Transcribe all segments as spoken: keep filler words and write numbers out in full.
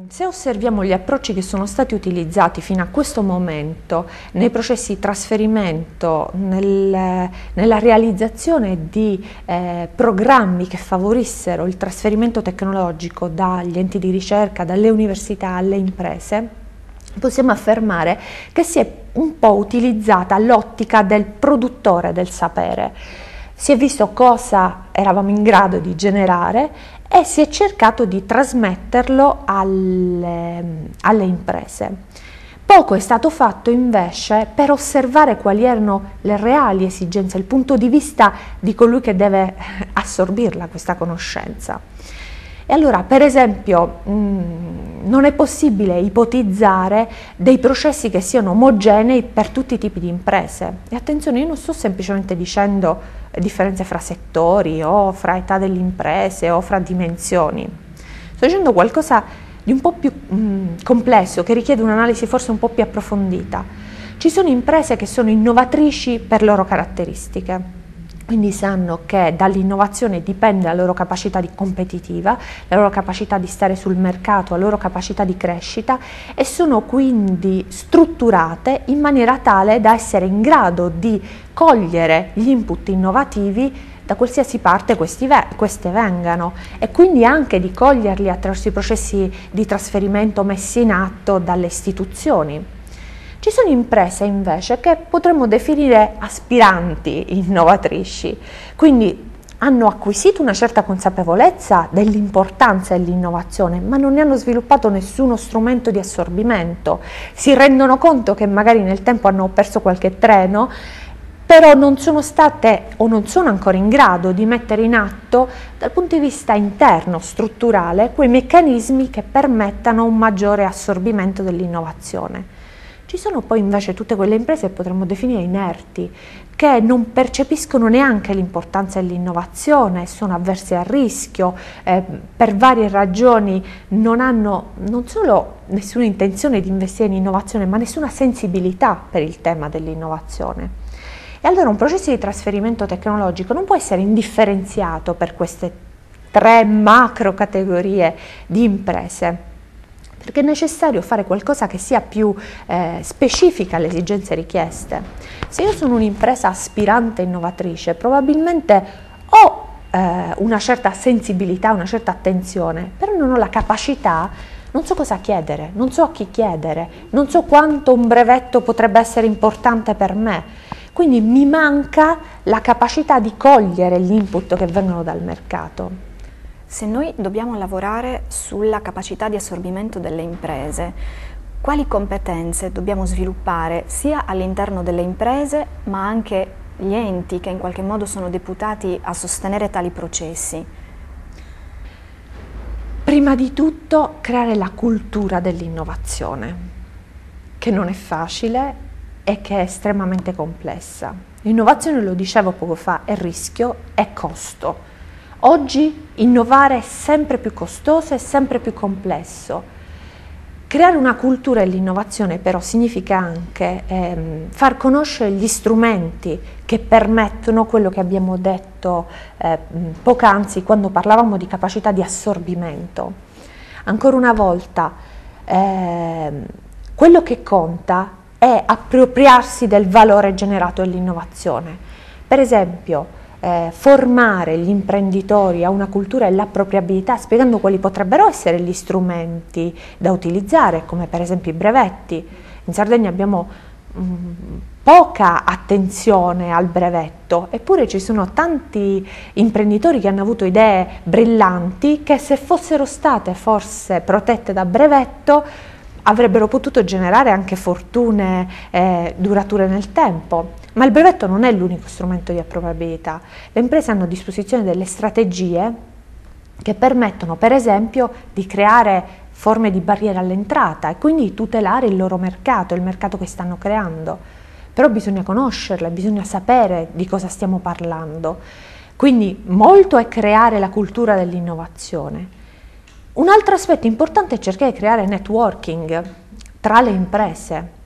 Se osserviamo gli approcci che sono stati utilizzati fino a questo momento nei processi di trasferimento, nel, nella realizzazione di eh, programmi che favorissero il trasferimento tecnologico dagli enti di ricerca, dalle università alle imprese, possiamo affermare che si è un po' utilizzata l'ottica del produttore del sapere. Si è visto cosa eravamo in grado di generare e si è cercato di trasmetterlo alle, alle imprese. Poco è stato fatto invece per osservare quali erano le reali esigenze, il punto di vista di colui che deve assorbirla questa conoscenza. E allora, per esempio, mh, non è possibile ipotizzare dei processi che siano omogenei per tutti i tipi di imprese. E attenzione, io non sto semplicemente dicendo differenze fra settori o fra età delle imprese o fra dimensioni. Sto dicendo qualcosa di un po' più mh, complesso, che richiede un'analisi forse un po' più approfondita. Ci sono imprese che sono innovatrici per loro caratteristiche. Quindi sanno che dall'innovazione dipende la loro capacità di competitiva, la loro capacità di stare sul mercato, la loro capacità di crescita, e sono quindi strutturate in maniera tale da essere in grado di cogliere gli input innovativi da qualsiasi parte questi ve- queste vengano, e quindi anche di coglierli attraverso i processi di trasferimento messi in atto dalle istituzioni. Ci sono imprese invece che potremmo definire aspiranti innovatrici, quindi hanno acquisito una certa consapevolezza dell'importanza dell'innovazione, ma non ne hanno sviluppato nessuno strumento di assorbimento. Si rendono conto che magari nel tempo hanno perso qualche treno, però non sono state o non sono ancora in grado di mettere in atto dal punto di vista interno, strutturale, quei meccanismi che permettano un maggiore assorbimento dell'innovazione. Ci sono poi invece tutte quelle imprese che potremmo definire inerti, che non percepiscono neanche l'importanza dell'innovazione, sono avverse al rischio, eh, per varie ragioni non hanno non solo nessuna intenzione di investire in innovazione, ma nessuna sensibilità per il tema dell'innovazione. E allora un processo di trasferimento tecnologico non può essere indifferenziato per queste tre macro categorie di imprese, perché è necessario fare qualcosa che sia più eh, specifica alle esigenze richieste. Se io sono un'impresa aspirante innovatrice, probabilmente ho eh, una certa sensibilità, una certa attenzione, però non ho la capacità, non so cosa chiedere, non so a chi chiedere, non so quanto un brevetto potrebbe essere importante per me. Quindi mi manca la capacità di cogliere gli input che vengono dal mercato. Se noi dobbiamo lavorare sulla capacità di assorbimento delle imprese, quali competenze dobbiamo sviluppare sia all'interno delle imprese, ma anche gli enti che in qualche modo sono deputati a sostenere tali processi? Prima di tutto creare la cultura dell'innovazione, che non è facile e che è estremamente complessa. L'innovazione, lo dicevo poco fa, è rischio, è costo. Oggi innovare è sempre più costoso e sempre più complesso. Creare una cultura dell'innovazione però significa anche ehm, far conoscere gli strumenti che permettono quello che abbiamo detto eh, poc'anzi quando parlavamo di capacità di assorbimento. Ancora una volta, ehm, quello che conta è appropriarsi del valore generato dall'innovazione. Per esempio, Eh, formare gli imprenditori a una cultura dell'appropriabilità, spiegando quali potrebbero essere gli strumenti da utilizzare, come per esempio i brevetti. In Sardegna abbiamo mh, poca attenzione al brevetto, eppure ci sono tanti imprenditori che hanno avuto idee brillanti che, se fossero state forse protette da brevetto, avrebbero potuto generare anche fortune eh, durature nel tempo. Ma il brevetto non è l'unico strumento di appropriabilità. Le imprese hanno a disposizione delle strategie che permettono, per esempio, di creare forme di barriera all'entrata e quindi tutelare il loro mercato, il mercato che stanno creando. Però bisogna conoscerle, bisogna sapere di cosa stiamo parlando. Quindi molto è creare la cultura dell'innovazione. Un altro aspetto importante è cercare di creare networking tra le imprese.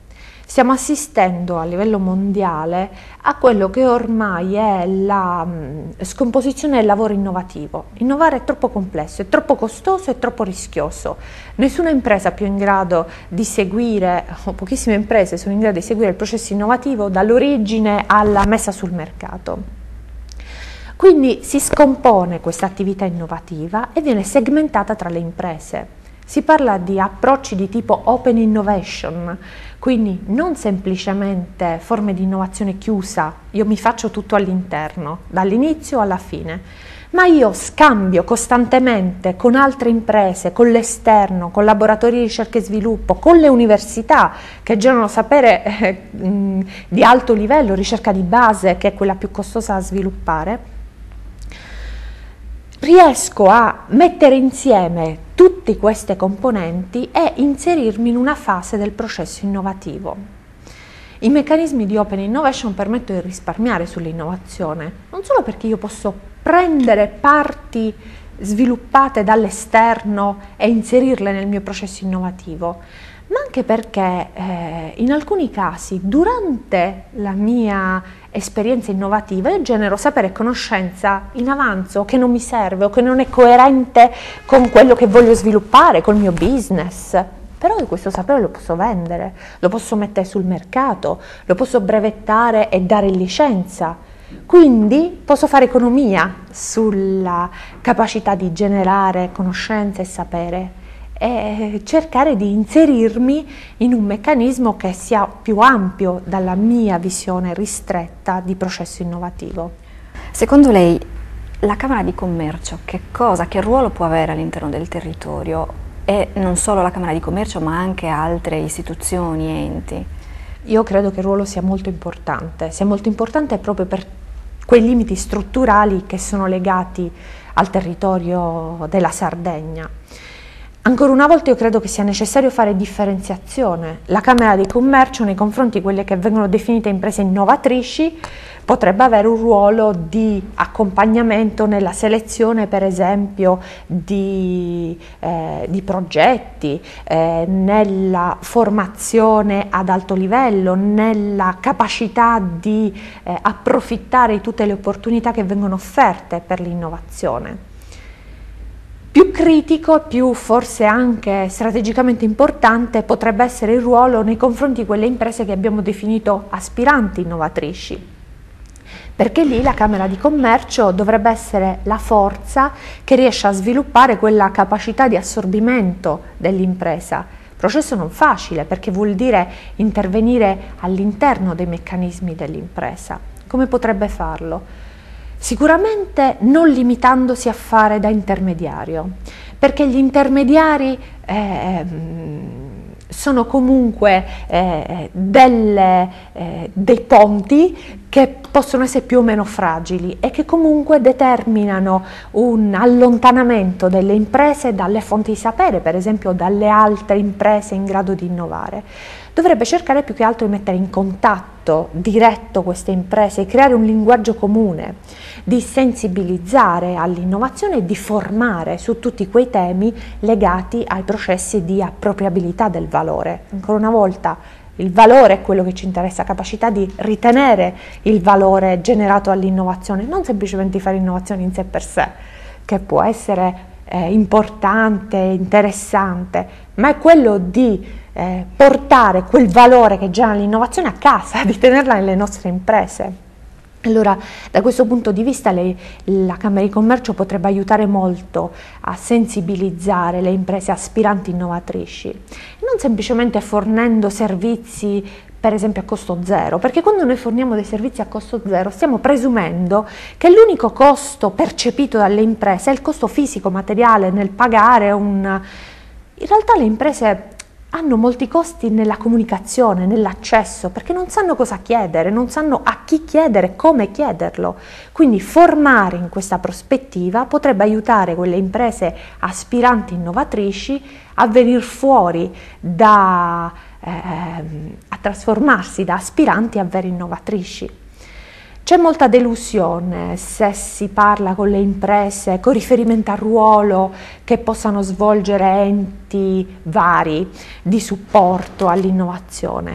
Stiamo assistendo a livello mondiale a quello che ormai è la mh, scomposizione del lavoro innovativo. Innovare è troppo complesso, è troppo costoso, è troppo rischioso. Nessuna impresa è più in grado di seguire, o pochissime imprese sono in grado di seguire il processo innovativo dall'origine alla messa sul mercato. Quindi si scompone questa attività innovativa e viene segmentata tra le imprese. Si parla di approcci di tipo open innovation, quindi non semplicemente forme di innovazione chiusa, io mi faccio tutto all'interno, dall'inizio alla fine, ma io scambio costantemente con altre imprese, con l'esterno, con laboratori di ricerca e sviluppo, con le università che generano sapere eh, di alto livello, ricerca di base, che è quella più costosa da sviluppare. Riesco a mettere insieme tutte queste componenti e inserirmi in una fase del processo innovativo. I meccanismi di Open Innovation permettono di risparmiare sull'innovazione, non solo perché io posso prendere parti sviluppate dall'esterno e inserirle nel mio processo innovativo, ma anche perché eh, in alcuni casi durante la mia esperienza innovativa io genero sapere e conoscenza in avanzo che non mi serve o che non è coerente con quello che voglio sviluppare, col mio business. Però io questo sapere lo posso vendere, lo posso mettere sul mercato, lo posso brevettare e dare in licenza. Quindi posso fare economia sulla capacità di generare conoscenza e sapere e cercare di inserirmi in un meccanismo che sia più ampio dalla mia visione ristretta di processo innovativo. Secondo lei la Camera di Commercio che cosa, che ruolo può avere all'interno del territorio, e non solo la Camera di Commercio ma anche altre istituzioni e enti? Io credo che il ruolo sia molto importante, sia molto importante proprio per quei limiti strutturali che sono legati al territorio della Sardegna. Ancora una volta io credo che sia necessario fare differenziazione. La Camera di Commercio nei confronti di quelle che vengono definite imprese innovatrici potrebbe avere un ruolo di accompagnamento nella selezione, per esempio, di, eh, di progetti, eh, nella formazione ad alto livello, nella capacità di eh, approfittare di tutte le opportunità che vengono offerte per l'innovazione. Più critico, più forse anche strategicamente importante potrebbe essere il ruolo nei confronti di quelle imprese che abbiamo definito aspiranti innovatrici, perché lì la Camera di Commercio dovrebbe essere la forza che riesce a sviluppare quella capacità di assorbimento dell'impresa. Processo non facile, perché vuol dire intervenire all'interno dei meccanismi dell'impresa. Come potrebbe farlo? Sicuramente non limitandosi a fare da intermediario, perché gli intermediari eh, sono comunque eh, delle, eh, dei ponti che possono essere più o meno fragili e che comunque determinano un allontanamento delle imprese dalle fonti di sapere, per esempio dalle altre imprese in grado di innovare. Dovrebbe cercare più che altro di mettere in contatto diretto queste imprese, creare un linguaggio comune, di sensibilizzare all'innovazione e di formare su tutti quei temi legati ai processi di appropriabilità del valore. Ancora una volta, il valore è quello che ci interessa, capacità di ritenere il valore generato dall'innovazione, non semplicemente di fare innovazione in sé per sé, che può essere eh, importante, interessante, ma è quello di eh, portare quel valore che genera l'innovazione a casa, di tenerla nelle nostre imprese. Allora, da questo punto di vista le, la Camera di Commercio potrebbe aiutare molto a sensibilizzare le imprese aspiranti innovatrici, non semplicemente fornendo servizi per esempio a costo zero, perché quando noi forniamo dei servizi a costo zero stiamo presumendo che l'unico costo percepito dalle imprese è il costo fisico, materiale, nel pagare un... In realtà le imprese hanno molti costi nella comunicazione, nell'accesso, perché non sanno cosa chiedere, non sanno a chi chiedere, come chiederlo. Quindi formare in questa prospettiva potrebbe aiutare quelle imprese aspiranti innovatrici a venire fuori da, eh, a trasformarsi da aspiranti a vere innovatrici. C'è molta delusione se si parla con le imprese con riferimento al ruolo che possano svolgere enti vari di supporto all'innovazione.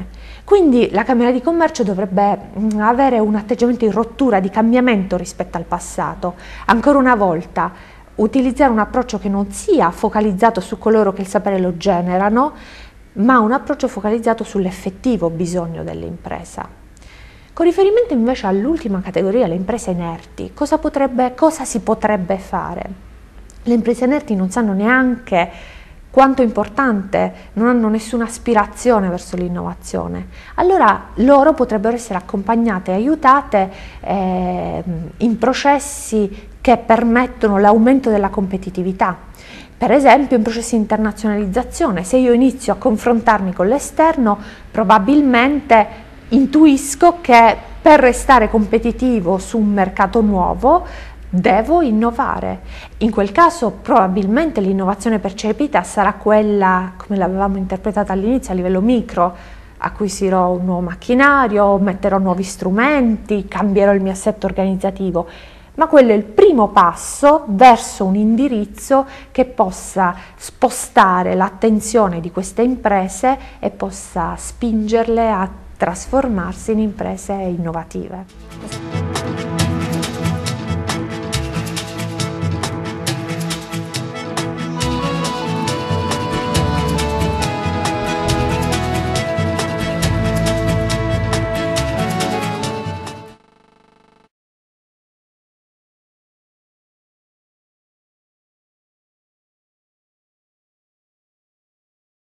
Quindi la Camera di Commercio dovrebbe avere un atteggiamento di rottura, di cambiamento rispetto al passato. Ancora una volta, utilizzare un approccio che non sia focalizzato su coloro che il sapere lo generano, ma un approccio focalizzato sull'effettivo bisogno dell'impresa. Con riferimento invece all'ultima categoria, le imprese inerti, cosa, potrebbe, cosa si potrebbe fare? Le imprese inerti non sanno neanche quanto è importante, non hanno nessuna aspirazione verso l'innovazione. Allora loro potrebbero essere accompagnate e aiutate eh, in processi che permettono l'aumento della competitività. Per esempio in processi di internazionalizzazione, se io inizio a confrontarmi con l'esterno, probabilmente intuisco che per restare competitivo su un mercato nuovo devo innovare. In quel caso probabilmente l'innovazione percepita sarà quella, come l'avevamo interpretata all'inizio, a livello micro: acquisirò un nuovo macchinario, metterò nuovi strumenti, cambierò il mio assetto organizzativo. Ma quello è il primo passo verso un indirizzo che possa spostare l'attenzione di queste imprese e possa spingerle a trasformarsi in imprese innovative.